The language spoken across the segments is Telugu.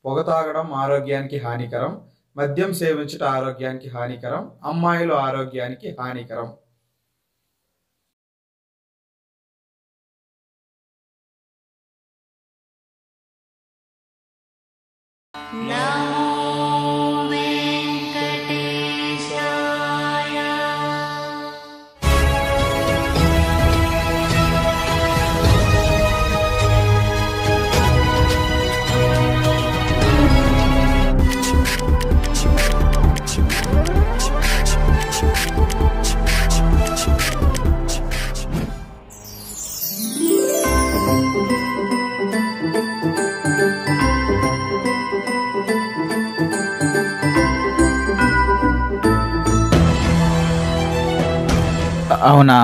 పొగ తాగడం ఆరోగ్యానికి హానికరం, మద్యం సేవించడం ఆరోగ్యానికి హానికరం, అమ్మాయిలు ఆరోగ్యానికి హానికరం. అవునా?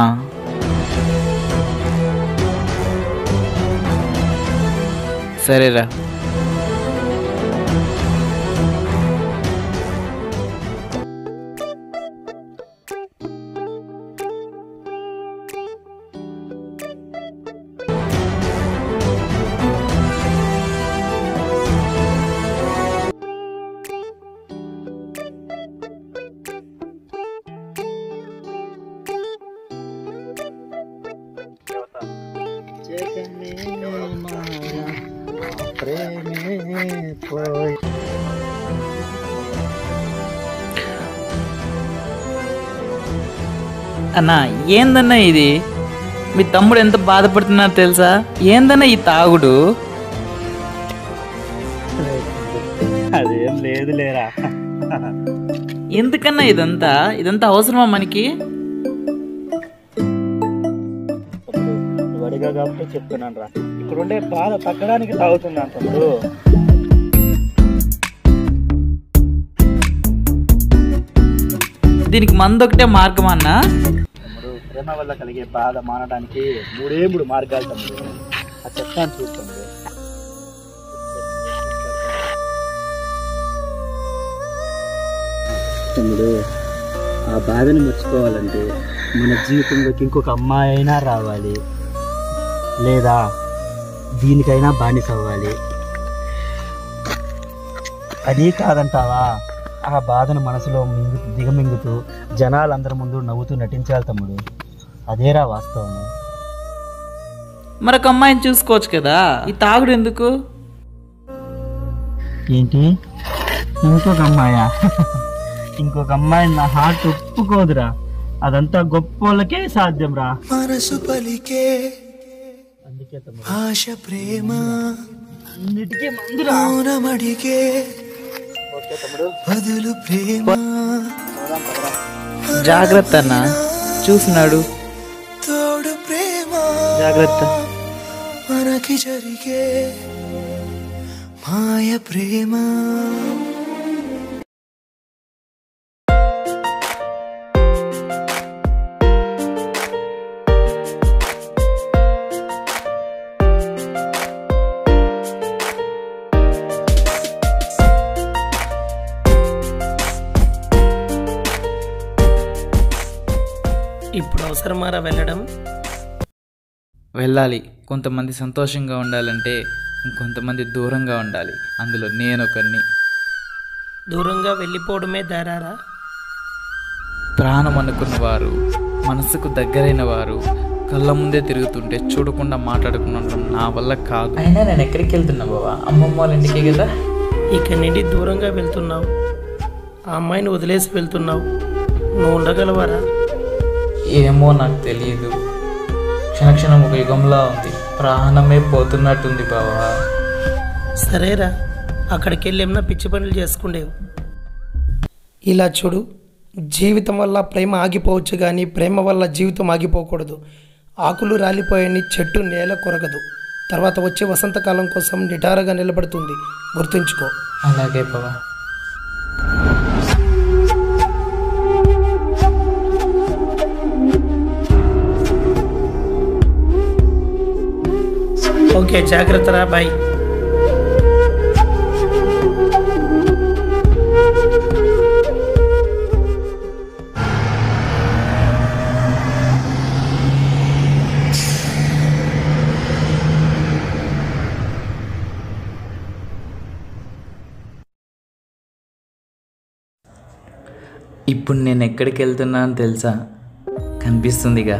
సరేరా. అన్నా, ఏందన్నా ఇది? మీ తమ్ముడు ఎంత బాధపడుతున్నారో తెలుసా? ఏందన్నా ఈ తాగుడు? అదేం లేదు లేరా. ఎందుకన్నా ఇదంతా అవసరమా మనకి? వడిగా కాబట్టి చెప్తున్నాను రా, ఇక్కడ ఉండే బాధ తగ్గడానికి తాగుతున్నాను తమ్ముడు. దీనికి మందు ఒకటే మార్గం అన్నా? తమ్ముడు, ప్రేమ వల్ల కలిగే బాధ మానడానికి 3 మార్గాలు తమ్ముడు. ఆ చెప్తాను చూస్తాను తమ్ముడు. ఆ బాధను మర్చిపోవాలంటే మన జీవితంలోకి ఇంకొక అమ్మాయి అయినా రావాలి, లేదా దీనికైనా బానిస అవ్వాలి. అది కాదంటావా? ఆ బాధను మనసులో దిగమింగుతూ జనాలందరి ముందు నవ్వుతూ నటించాలి తమ్ముడు. అదేరా వాస్తవం. మరొక అమ్మాయిని చూసుకోవచ్చు కదా, ఈ తాగుడు ఎందుకు? ఏంటి, ఇంకొక అమ్మాయా? ఇంకొక అమ్మాయి నా హార్ట్ ఒప్పుకోదురా. అదంతా గొప్ప వాళ్ళకే సాధ్యం రా. మనసు పలికే అందుకే తమ్ముడు, ఆశ ప్రేమ అన్నిటికీ మందురా. మౌనమడిగే బదులు ప్రేమ. జాగ్రత్త అన్న, చూసినాడు. తోడు ప్రేమ జాగ్రత్త. మనకి జరిగే మాయ ప్రేమ. ఇప్పుడు అవసరమారా వెళ్ళడం? వెళ్ళాలి. కొంతమంది సంతోషంగా ఉండాలంటే ఇంకొంతమంది దూరంగా ఉండాలి. అందులో నేను ఒకరిని. దూరంగా వెళ్ళిపోవడమే దారారా? ప్రాణం అనుకున్న వారు, మనసుకు దగ్గరైన వారు కళ్ళ ముందే తిరుగుతుంటే చూడకుండా మాట్లాడుకున్న నా వల్ల కాదు. అయినా నేను ఎక్కడికి వెళ్తున్నా బావా? అమ్మమ్మ వాళ్ళ ఇంటికే కదా. ఇక్కడి నుండి దూరంగా వెళ్తున్నావు, ఆ అమ్మాయిని వదిలేసి వెళ్తున్నావు. నువ్వు ఉండగలవారా? ఏమో నాకు తెలియదు. క్షణక్షణం ఒక యుగంలా ఉంది. ప్రాణమే పోతున్నట్టుంది బావా. సరేరా, అక్కడికి వెళ్ళి ఏమన్నా పిచ్చి పనులు చేసుకుండేవు. ఇలా చూడు, జీవితం వల్ల ప్రేమ ఆగిపోవచ్చు కానీ ప్రేమ వల్ల జీవితం ఆగిపోకూడదు. ఆకులు రాలిపోయని చెట్టు నేల కొరగదు. తర్వాత వచ్చే వసంతకాలం కోసం నిటారుగా నిలబడుతుంది. గుర్తుంచుకో. అలాగే బావా. ఓకే, జాగ్రత్తరా. బాయ్. ఇప్పుడు నేను ఎక్కడికి వెళ్తున్నాను తెలుసా? కనిపిస్తుందిగా.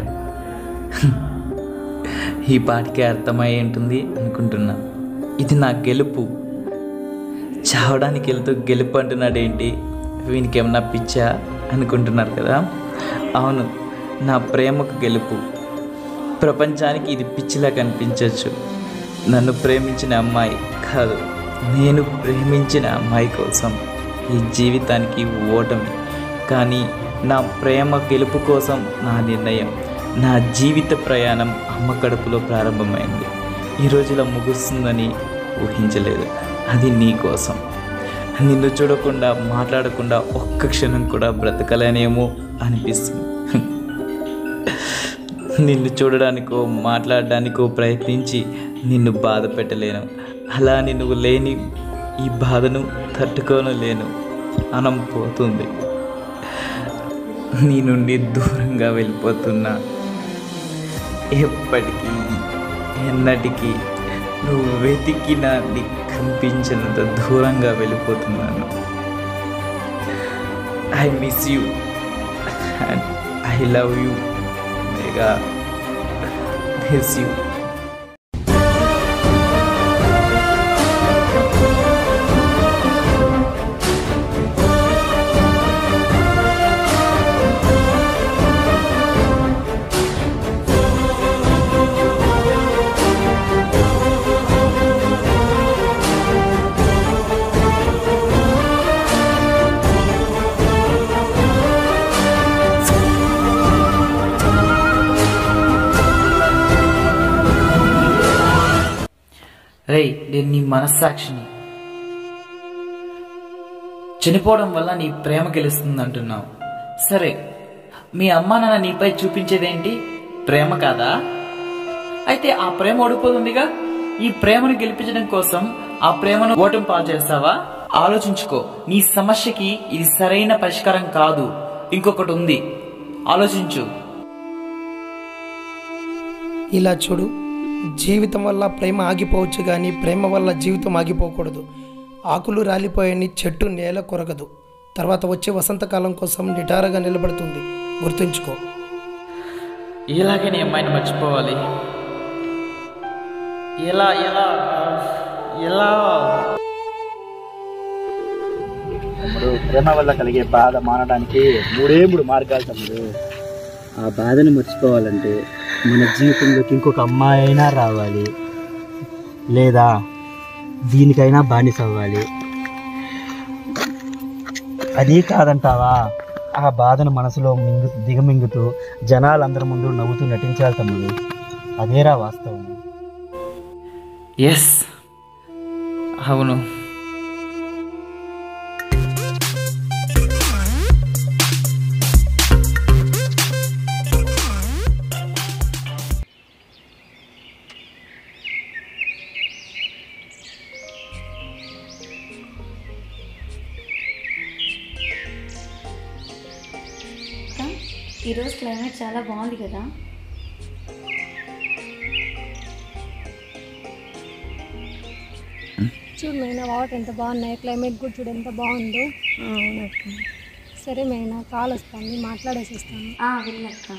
ఈ పాటికే అర్థమై ఉంటుంది అనుకుంటున్నా. ఇది నా గెలుపు. చావడానికి వెళ్తూ గెలుపు అంటున్నాడేంటి, వీనికి ఏమన్నా పిచ్చా అనుకుంటున్నారు కదా. అవును, నా ప్రేమకు గెలుపు. ప్రపంచానికి ఇది పిచ్చిలా కనిపించవచ్చు. నన్ను ప్రేమించిన అమ్మాయి కాదు, నేను ప్రేమించిన అమ్మాయి కోసం ఈ జీవితానికి ఓటమి. కానీ నా ప్రేమ గెలుపు కోసం నా నిర్ణయం, నా జీవిత ప్రయాణం అమ్మ కడుపులో ప్రారంభమైంది. ఈరోజు ఇలా ముగుస్తుందని ఊహించలేదు. అది నీ కోసం. నిన్ను చూడకుండా మాట్లాడకుండా ఒక్క క్షణం కూడా బ్రతకలేనేమో అనిపిస్తుంది. నిన్ను చూడడానికో మాట్లాడడానికో ప్రయత్నించి నిన్ను బాధ పెట్టలేను. అలా నువ్వు లేని ఈ బాధను తట్టుకోలేను. అనం పోతుంది. నీ నుండి దూరంగా వెళ్ళిపోతున్నా. ఎప్పటికీ ఎన్నటికీ నువ్వు వెతికినా నీకు కనిపించినంత దూరంగా వెళ్ళిపోతున్నాను. I miss you and I love you. Megha, miss you. రేయ్, నేను నీ మనస్సాక్షిని. చనిపోవడం వల్ల నీ ప్రేమ గెలుస్తుంది అంటున్నావు. సరే, మీ అమ్మ నాన్న నీపై చూపించేదేంటి? ప్రేమ కాదా? అయితే ఆ ప్రేమ ఓడిపోతుందిగా. ఈ ప్రేమను గెలిపించడం కోసం ఆ ప్రేమను ఓటమి పాలు చేస్తావా? ఆలోచించుకో. నీ సమస్యకి ఇది సరైన పరిష్కారం కాదు, ఇంకొకటి ఉంది. ఆలోచించు. ఇలా చూడు, జీవితం వల్ల ప్రేమ ఆగిపోవచ్చు కానీ ప్రేమ వల్ల జీవితం ఆగిపోకూడదు. ఆకులు రాలిపోయని చెట్టు నేల కొరగదు. తర్వాత వచ్చే వసంతకాలం కోసం నిటారుగా నిలబడుతుంది. గుర్తుంచుకో. ఇలాగే నీ అమ్మాయిని మర్చిపోవాలి. ఎలా ఎలా ఎలా తమ్ముడు, ప్రేమ వల్ల కలిగే బాధ మానడానికి మూడు మార్గాలు తమ్ముడు. ఆ బాధను మర్చిపోవాలంటే మన జీవితంలోకి ఇంకొక అమ్మాయి అయినా రావాలి, లేదా దీనికైనా బానిస అవ్వాలి. అది కాదంటావా? ఆ బాధను మనసులో దిగమింగుతూ జనాలందరి ముందు నవ్వుతూ నటించాలి తమ్ముడు. అదేరా వాస్తవం. ఎస్, అవును. ఈరోజు క్లైమేట్ చాలా బాగుంది కదా. చూడు మైనా, వాటర్ ఎంత బాగున్నాయి, క్లైమేట్ కూడా చూడు ఎంత బాగుందో. అవునక్క. సరే మైనా, కాల్ వస్తాను, మాట్లాడేసి వస్తాను. వెళ్ళక్క.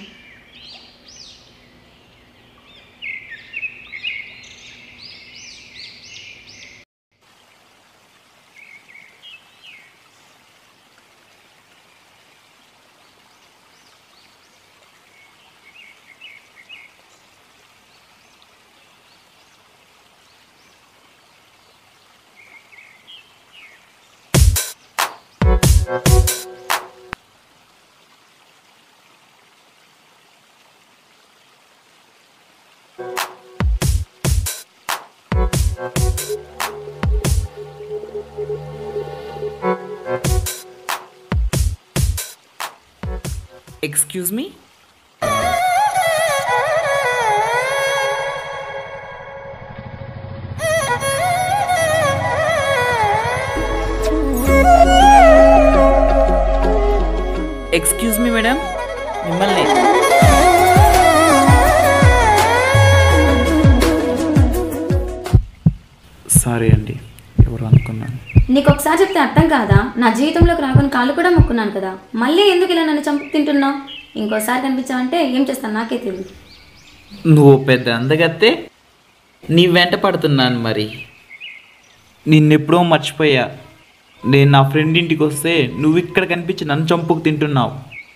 Excuse me? Excuse me, madam. మిమ్మల్ని సారీ అండి, ఎవరు ఎవరు అనుకున్నాను. నీకు ఒకసారి చెప్తే అర్థం కాదా? నా జీవితంలోకి రాకుండా కాళ్ళు కూడా మొక్కున్నాను కదా, మళ్ళీ ఎందుకు ఇలా నన్ను చంపు తింటున్నావు? ఇంకోసారి కనిపించావంటే ఏం చేస్తాను నాకే తెలియదు. నువ్వు పెద్ద అందగత్తే, నీ వెంట పడుతున్నాను. మరి నిన్నెప్పుడో మర్చిపోయా. నేను నా ఫ్రెండ్ ఇంటికి వస్తే నువ్వు ఇక్కడ కనిపించి నన్ను చంపుకు తింటున్నావు.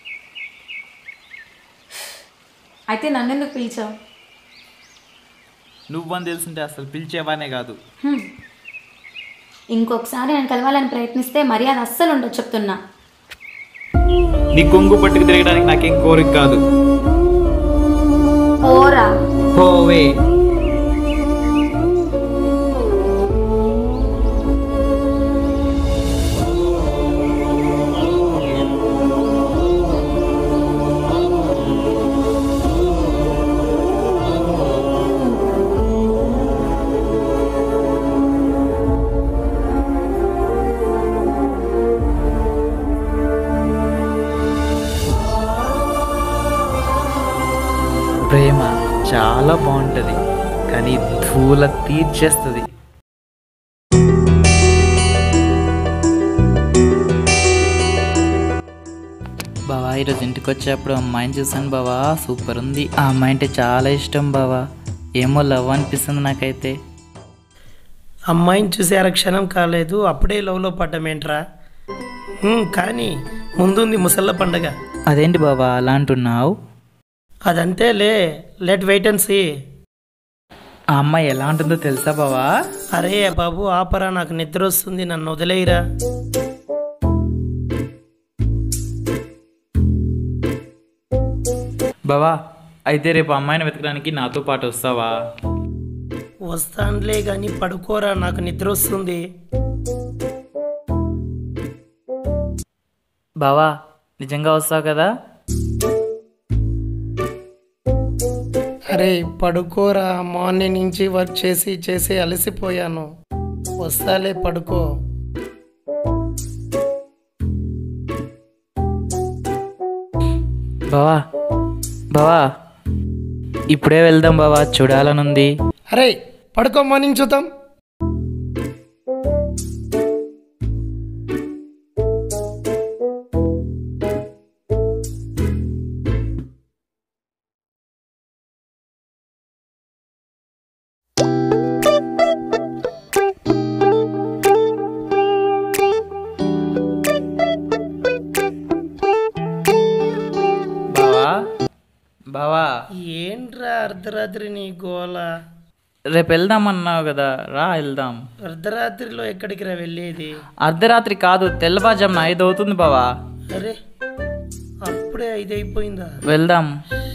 అయితే నన్నెందుకు పిలిచావు? నువ్వని తెలుసుంటే అసలు పిలిచేవానే కాదు. ఇంకొకసారి నేను కలవాలని ప్రయత్నిస్తే మర్యాద అస్సలు ఉండదు చెప్తున్నా. నీ కొంగు పట్టుకు తిరగడానికి నాకేం కోరిక కాదు. ఓరా పోవే. ప్రేమ చాలా బాగుంటుంది, కానీ ధూళ తీర్చేస్తుంది. బావా, ఈరోజు ఇంటికి వచ్చేప్పుడు అమ్మాయిని చూసాను బావా, సూపర్ ఉంది. ఆ అమ్మాయి అంటే చాలా ఇష్టం బావా. ఏమో లవ్ అనిపిస్తుంది నాకైతే. అమ్మాయిని చూసి అరక్షణం కాలేదు, అప్పుడే లవ్లో పడ్డమేంట్రా? కానీ ముందుంది ముసళ్ళ పండగ. అదేంటి బావా అలా అంటున్నావు? అదంతేలే, లెట్ వెయిట్ అండ్ సీ. ఆ అమ్మాయి ఎలా ఉంటుందో తెలుసా బావా? అరే బాబు ఆపరా, నాకు నిద్ర వస్తుంది, నన్ను వదిలేయరా. బావా, అయితే రేపు అమ్మాయిని వెతకడానికి నాతో పాటు వస్తావా? వస్తానులే కానీ పడుకోరా, నాకు నిద్ర వస్తుంది. బావా, నిజంగా వస్తావు కదా? అరే పడుకోరా, మార్నింగ్ నుంచి వర్క్ చేసి చేసి అలసిపోయాను. వస్తాలే, పడుకో. బావా బావా, ఇప్పుడే వెళ్దాం బావా, చూడాలనుంది. అరే పడుకో, మార్నింగ్ చూద్దాం. బావా, ఏంట్రా అర్ధరాత్రి నీ గోల? రేపు వెళ్దామన్నావు కదా, రా వెళ్దాం. అర్ధరాత్రిలో ఎక్కడికి రా వెళ్ళేది? అర్ధరాత్రి కాదు, తెల్లవారుజామున 5 అవుతుంది బావా. అరే అప్పుడే 5 అయిపోయిందా? వెళ్దాం.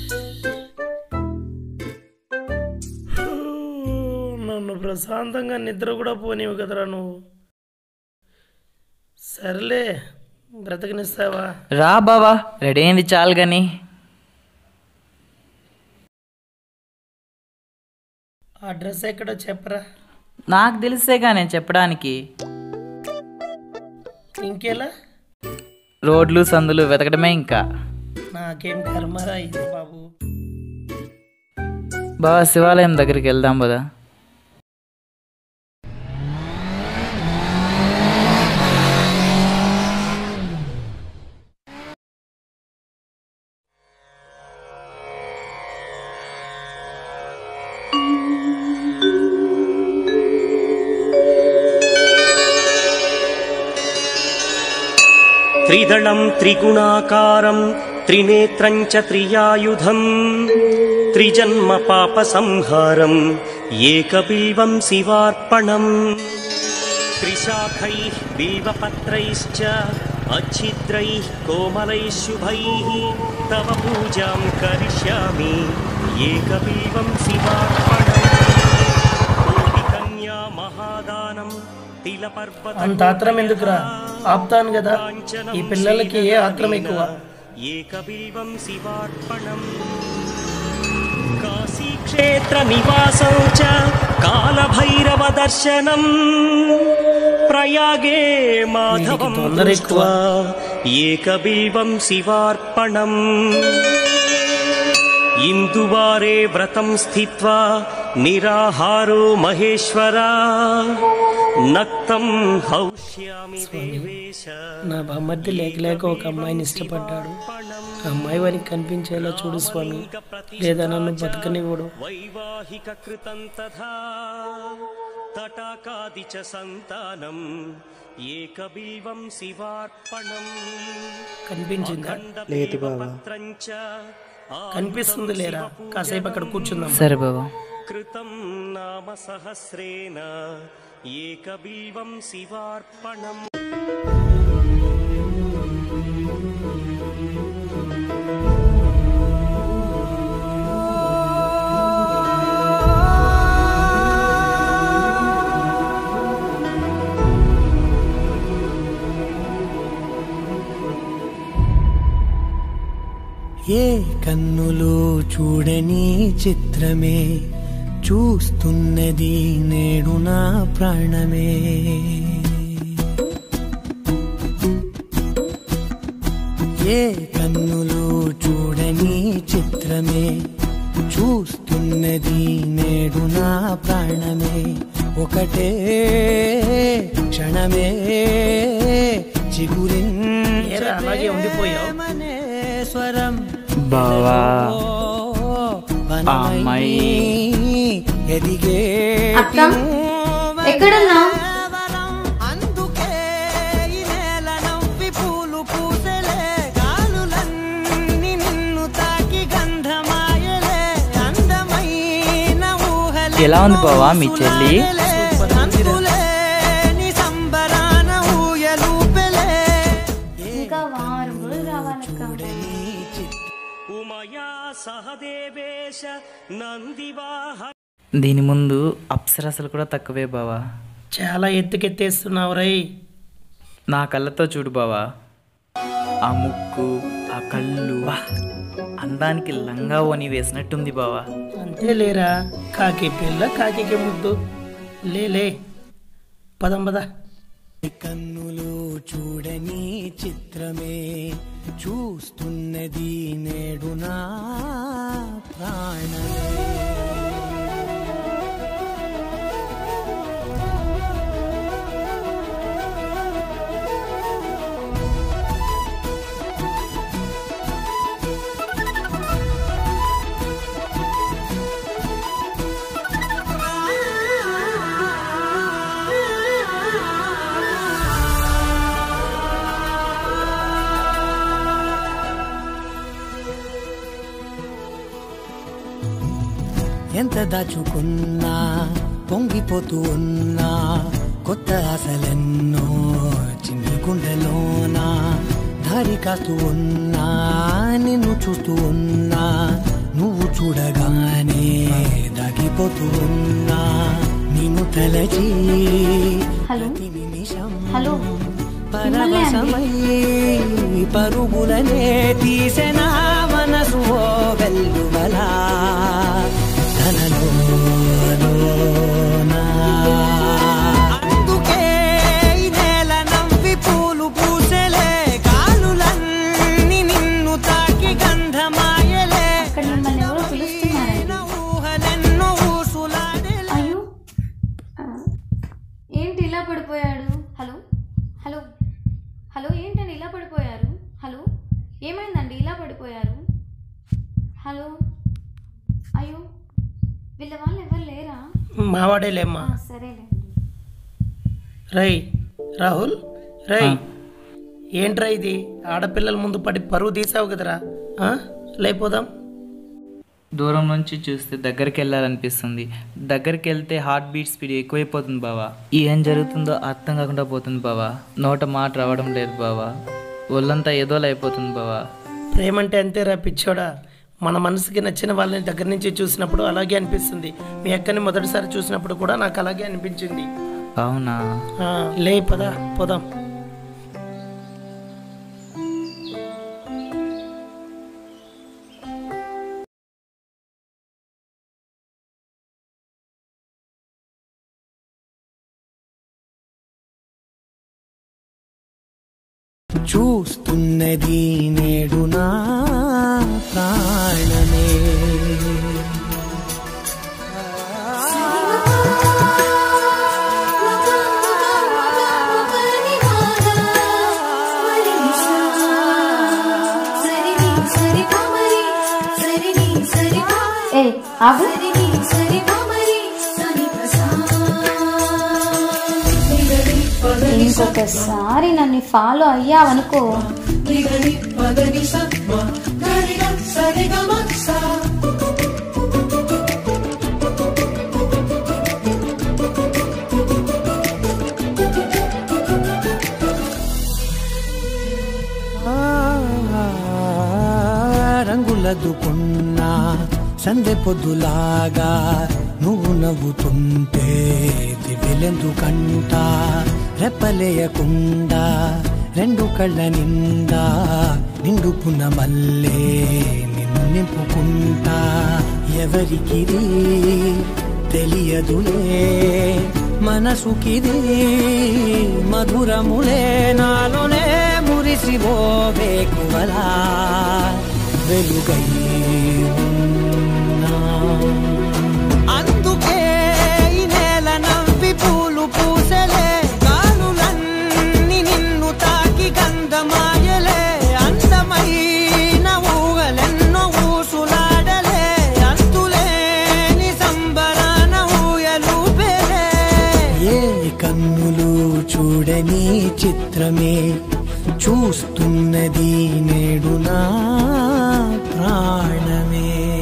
నన్ను ప్రశాంతంగా నిద్ర కూడా పోనివు కదరా నువ్వు. సర్లే, బ్రతకనిస్తావా? రా బావా, రెడీ అయింది చాలు కానీ. ఆ డ్రెస్ ఎక్కడో చెప్పరా. నాకు తెలిసేగా నేను చెప్పడానికి. ఇంకెలా? రోడ్లు సందులు వెతకడమే ఇంకా. నాకేం కర్మరా ఇది బాబు. బావా, శివాలయం దగ్గరికి వెళ్దాం కదా. త్రిదళం త్రిగుణాకారం త్రినేత్రం చ త్రియాయుధం త్రిజన్మ పాప సంహారం ఏకబిల్వం శివార్పణం త్రిశాఖైః బిల్వపత్రైశ్చ अच्छिद्रैः कोमलैः शुभैः तव पूजां करिष्यामि एकबिल्वं शिवार्पणम् कोटिकन्या महादानं तिलपर्वत అంత ఆత్రం ఎందుకురా, ఆపుతాను కదా. ఈ పిల్లలకి ఏ ఆత్రం ఎక్కువ. ఏకబిల్వం శివార్పణం కాశీక్షేత్ర నివాసం చ కాలభైరవ దర్శనం ప్రయాగే మాధవం దృష్ట్వా ఏకబిల్వం శివార్పణం ఇందువారే వ్రతం స్థిత్వా నిరాహారో మహేశ్వర నక్తం హౌష్యామి దేవేశ. నా బామ్మర్ది లేక ఒక అమ్మాయిని ఇష్టపడ్డాడు. ఆ అమ్మాయి వారికి కనిపించేలా చూడు స్వామి, లేదా నన్ను బతకనివ్వడు. వైవాహిక కృతం తథా తటాకాది చ సంతానం ఏకబిల్వం శివార్పణం. కనిపించిందా? లేదు బాబా. కనిపిస్తుంది లేరా? కాసేపు అక్కడ కూర్చుందాం. సరే బాబా. కృతం నామ సహస్రేణ ఏకబిల్వం శివార్పణం. ఏ కన్నులు చూడని చిత్రమే చూస్తున్నది నేడు నా ప్రాణమే. ఏ కన్నులు చూడని చిత్రమే చూస్తున్నది నేడు నా ప్రాణమే. ఒకటే క్షణమే ఏరా, అలాగే ఉండిపోయావు. స్వరం బావా ఆ అమ్మాయి ఎదిగే అక్క ఎక్కడున్నా? అందుకే ఈ నేల నవ్వి పూలు పూసలే, గాలులన్నీ నిన్ను తాకి గంధమాయలే, అందమైన ఊహలే. ఎలా ఉంది బావా మీ చెల్లి? అంతులేని సంబరాన ఊయలూపెలే. ఇంకా వారం రోజులు రావాలక్క. ఉమయా సహదేవేశ నందివాహ. దీని ముందు అప్సరసలు కూడా తక్కువే బావా. చాలా ఎత్తుకెత్తేస్తున్నావు రై. నా కళ్ళతో చూడు బావా, ఆ ముక్కు, ఆ కళ్ళు, అందానికి లంగా ఓని వేసినట్టుంది బావా. అంతే లేరా, కాకి పిల్ల కాకి ముద్దు. లే పదం పద. కన్నులు చూడని చిత్రమే చూస్తున్నది నేడు నా ప్రాణమే. ఎంత దాచుకున్నా పొంగిపోతూ ఉన్నా, కొత్త ఆశలెన్నో చిన్ని గుండెలోనా దారి కాస్తూ ఉన్నా, నిన్ను చూస్తూ ఉన్నా, నువ్వు చూడగానే దాగిపోతూ ఉన్నా, నిన్ను తలచి ప్రతి నిమిషం పరవశమై పరుగులనే తీసెనా మనసు ఓ వెల్లువలా. అందుకే ఈ నేల నవ్వి పూలు పూసలే, గాలులన్నీ నిన్ను తాకి గంధమాయలే, ఊహలెన్నో ఊసులాడేలే. అయ్యో ఏంటి ఇలా పడిపోయాడు? హలో హలో హలో ఏంటండి ఇలా పడిపోయారు? హలో ఏమైందండి ఇలా పడిపోయారు? హలో అయ్యో వీళ్ళ వాళ్ళు ఎవరు లేరా? మావాడేలేమ్మా. సరేలే. రై రాహుల్, రై ఏంట్రా ఇది? ఆడపిల్లల ముందు పడి పరువు తీసావు కదరా. లేకపోదాం. దూరం నుంచి చూస్తే దగ్గరికి వెళ్ళాలనిపిస్తుంది. దగ్గరికి వెళ్తే హార్ట్ బీట్ స్పీడ్ ఎక్కువైపోతుంది బావా. ఏం జరుగుతుందో అర్థం కాకుండా పోతుంది బావా. నోట మాట రావడం లేదు బావా. ఒళ్ళంతా ఏదోలా అయిపోతుంది బావా. ప్రేమంటే అంతేరా పిచ్చోడా. మన మనసుకి నచ్చిన వాళ్ళని దగ్గర నుంచి చూసినప్పుడు అలాగే అనిపిస్తుంది. మీ అక్కని మొదటిసారి చూసినప్పుడు కూడా నాకు అలాగే అనిపించింది. అవునా? లే పద పోదాం. చూస్తున్నది నేడు నా ప్రాణమే. ఆగు. ఇంకొకసారి నన్ను ఫాలో అయ్యావనుకో, రంగులదుకున్నా సందె పొద్దులాగా నువ్వు నవ్వుతుంటే దివ్యలెందుకంట రెప్పలేయకుండా రెండు కళ్ళ నిండా నిండుకున్న మల్లే నిన్ను నింపుకుంటా. ఎవరికిది తెలియదులే మనసుకిది మధురములే నాలోనే మురిసిపోవే కువలా వెలుగై ఉన్నా. అందుకే ఈ నేల నవ్వి పూలు పూసలే గాలులన్నీ నిన్ను తాకి గంధమాయలే అందమైన ఊగలెన్నో ఊసులాడలే అంతులేని సంబరాన ఊయలూపేలే. ఏ కన్నులు చూడని చిత్రమే చూస్తున్నది నేడు నా ప్రాణమే.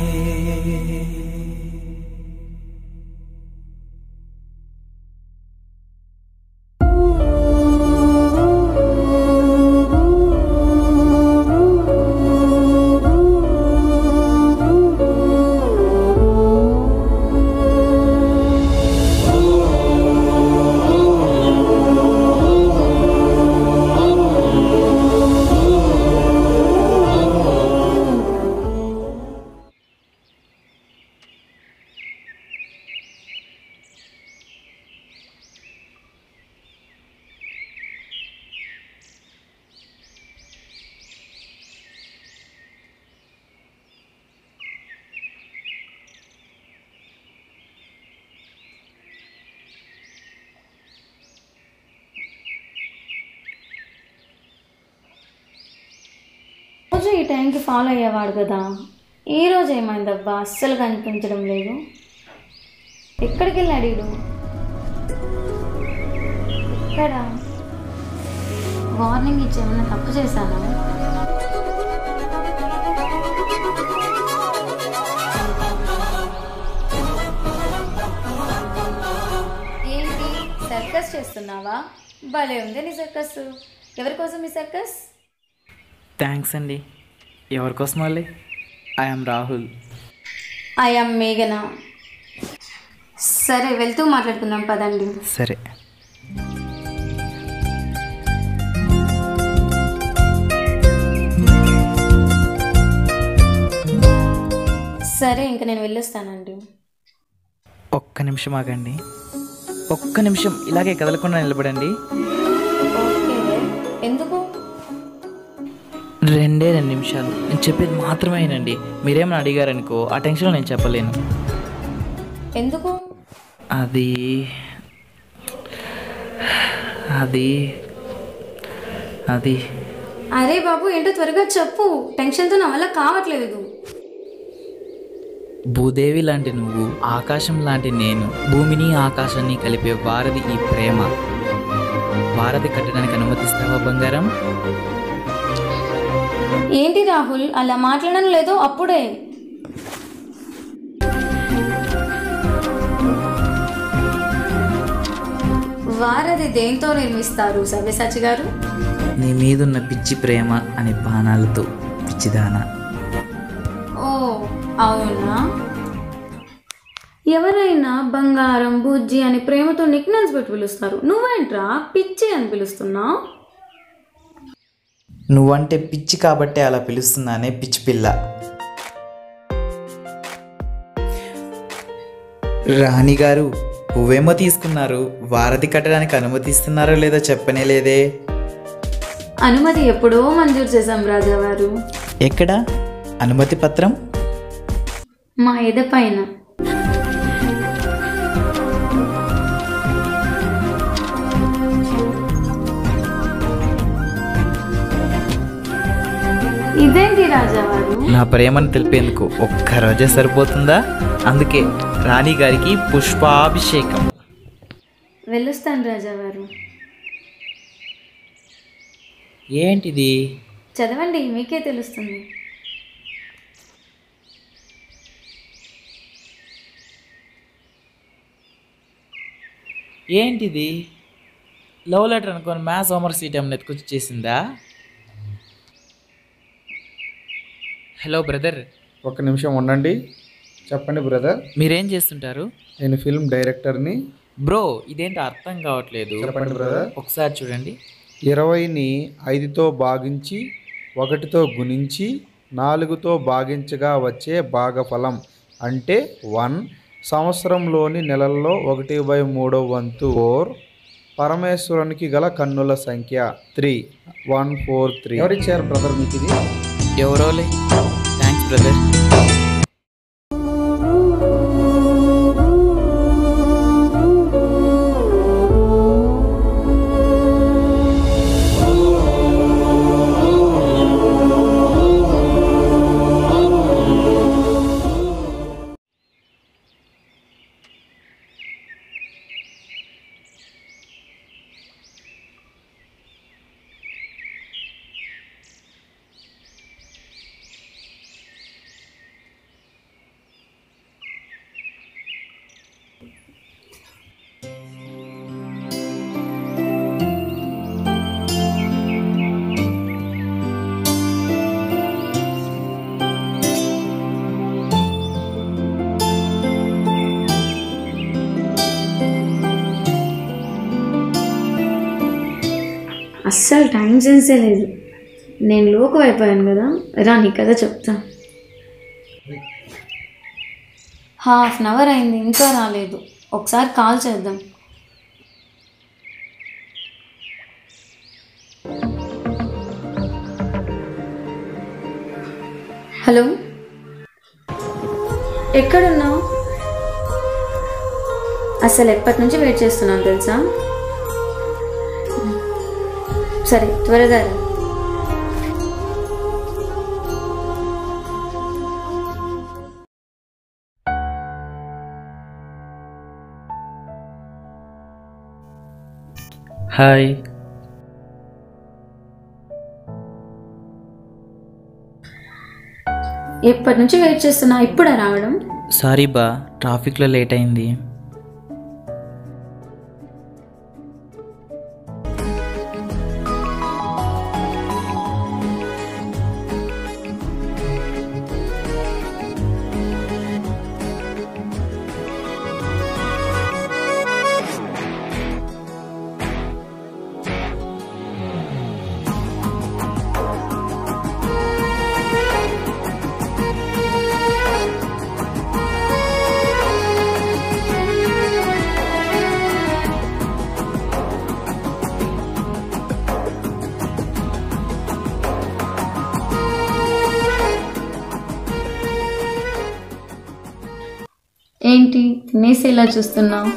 రోజు ఈ టైంకి ఫాలో అయ్యేవాడు కదా, ఈరోజు ఏమైందబ్బా అస్సలు కనిపించడం లేదు. ఎక్కడికి వెళ్ళాడు వీడు? ఇక్కడ వార్నింగ్ ఇచ్చి ఏమైనా తప్పు చేశానా? ఏంటి సర్కస్ చేస్తున్నావా? భలే ఉంది నీ సర్కస్. ఎవరి కోసం ఈ సర్కస్? థ్యాంక్స్ అండి. ఎవరికోసం మళ్ళీ? ఐఎమ్ రాహుల్. ఐఎమ్ మేఘన. సరే వెళ్తూ మాట్లాడుకుందాం పదండి. సరే. సరే ఇంకా నేను వెళ్ళొస్తానండి. ఒక్క నిమిషం ఆగండి. ఒక్క నిమిషం ఇలాగే కదలకుండా నిలబడండి. ఓకే, ఎందుకు? 2 నిమిషాలు. నేను చెప్పేది మాత్రమే వినండి. మీరేమైనా అడిగారనుకో ఆ టెన్షన్లో నేను చెప్పలేను. ఎందుకు? అది అది అది అరే బాబు ఏంటో త్వరగా చెప్పు, టెన్షన్తో నా వల్ల కావట్లేదు. భూదేవి లాంటి నువ్వు, ఆకాశం లాంటి నేను, భూమిని ఆకాశాన్ని కలిపే వారధి ఈ ప్రేమ. వారధి కట్టడానికి అనుమతిస్తావా బంగారం? ఏంటి రాహుల్ అలా మాట్లాడడం లేదో అప్పుడే? వారధి దేంతో నిర్మిస్తారు సవ్యసాచి గారు? నీ మీదున్న పిచ్చి ప్రేమ అనే బాణాలతో, పిచ్చిదానా. ఓ అవునా? ఎవరైనా బంగారం, బుజ్జి అని ప్రేమతో నిక్నేమ్స్ పెట్టి పిలుస్తారు. నువ్వేంట్రా పిచ్చి అని పిలుస్తున్నావు? నువ్వంటే పిచ్చి కాబట్టే అలా పిలుస్తున్నానే పిచ్చి పిల్ల. రాణిగారు పువ్వేమో తీసుకున్నారు, వారధి కట్టడానికి అనుమతిస్తున్నారో లేదో చెప్పనే లేదే. అనుమతి ఎప్పుడో మంజూరు చేశాం రాజావారు. ఎక్కడ అనుమతి పత్రం? మా ఎద పైన. ఇదేంటి రాజావారు? నా ప్రేమను తెలిపేందుకు ఒక్క రోజే సరిపోతుందా? అందుకే రాణి గారికి పుష్పాభిషేకం. వెళ్ళొస్తాను రాజావారు. ఏంటిది? చదవండి, మీకే తెలుస్తుంది. ఏంటిది? లవ్ లెటర్ అనుకోని మ్యాథ్స్ హోంవర్క్ సీట్ ఏమైనా ఎత్తుకొచ్చి చేసిందా? Hello brother. ఒక్క నిమిషం ఉండండి. చెప్పండి బ్రదర్. మీరేం చేస్తుంటారు? నేను ఫిల్మ్ డైరెక్టర్ని. బ్రో ఇదేంటో అర్థం కావట్లేదు. చెప్పండి బ్రదర్. ఒకసారి చూడండి. 20ని 5తో భాగించి 1తో గుణించి 4తో భాగించగా వచ్చే భాగఫలం అంటే 1. సంవత్సరంలోని నెలల్లో 1/3 వంతు 4. పరమేశ్వరునికి గల కన్నుల సంఖ్య 3. 143. ఎవరిచ్చారు బ్రదర్ మీకు ఇది? ఎవరోలే. Thanks brother. అస్సలు టైం సెన్సే లేదు. నేను లోకం అయిపోయాను కదా. రా నీ కదా చెప్తా. 1/2 అవర్ అయింది, ఇంకా రాలేదు. ఒకసారి కాల్ చేద్దాం. హలో, ఎక్కడున్నావు? అసలు ఎప్పటి నుంచి వెయిట్ చేస్తున్నాను తెలుసా? సరే త్వరగా రా. హాయ్. ఎప్పటి నుంచి వెయిట్ చేస్తున్నా, ఇప్పుడా రావడం? సారీ బా, ట్రాఫిక్లో లేట్ అయింది. ఏంటి తినేసి ఇలా చూస్తున్నావు?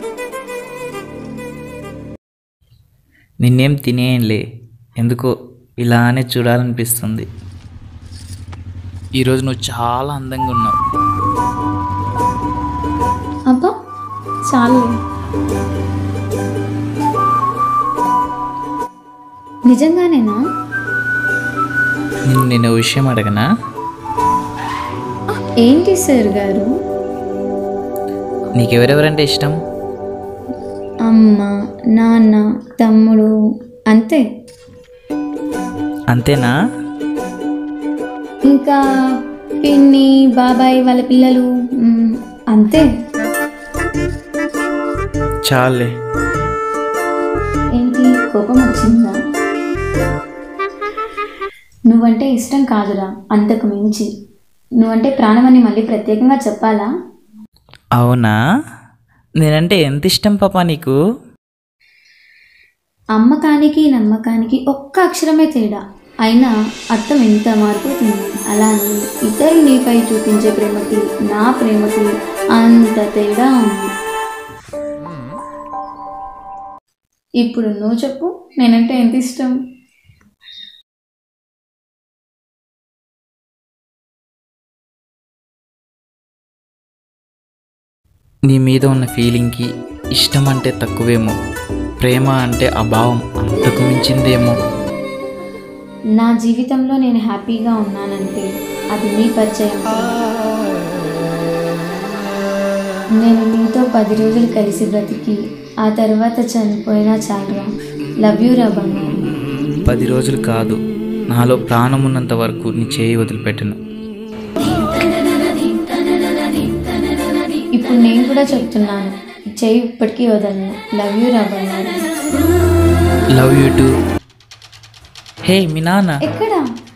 నిన్నేం తినేయంలే, ఎందుకో ఇలానే చూడాలనిపిస్తుంది. ఈరోజు నువ్వు చాలా అందంగా ఉన్నావు. అబ్బా చాలు. నిజంగానేనా? నేను విషయం అడగనా? ఏంటి సార్ గారు? నీకెవరెవరంటే ఇష్టం? అమ్మ, నాన్న, తమ్ముడు, అంతే. అంతేనా? ఇంకా పిన్ని, బాబాయ్ వాళ్ళ పిల్లలు, అంతే. చాలే. ఏంటి కోపం వచ్చిందా? నువ్వంటే ఇష్టం కాదురా, అంతకు మించి. నువ్వంటే ప్రాణమని మళ్ళీ ప్రత్యేకంగా చెప్పాలా? అవునా? నేనంటే ఎంత ఇష్టం పాపా నీకు? అమ్మకానికి నమ్మకానికి ఒక్క అక్షరమే తేడా, అయినా అర్థం ఎంత మారిపోతుంది. అలానే ఇతరులు నీపై చూపించే ప్రేమకి నా ప్రేమకి అంత తేడా ఉంది. ఇప్పుడు నువ్వు చెప్పు, నేనంటే ఎంత ఇష్టం? నీ మీద ఉన్న ఫీలింగ్కి ఇష్టం అంటే తక్కువేమో, ప్రేమ అంటే అభావం అంతకు మించిందేమో. నా జీవితంలో నేను హ్యాపీగా ఉన్నానంటే అది నీ పరిచయం. నేను నీతో 10 రోజులు కలిసి బ్రతికి ఆ తర్వాత చనిపోయినా చాలురా. లవ్ యూ రా బంగారు. 10 రోజులు కాదు, నాలో ప్రాణం ఉన్నంత వరకు నీ చేయి వదిలిపెట్టను. ఇప్పుడు నేను కూడా చెప్తున్నాను, చేయి ఇప్పటికీ వదలను. లవ్ యూ రా బంగారు. Love you too. హే మీ నాన్న ఎక్కడ?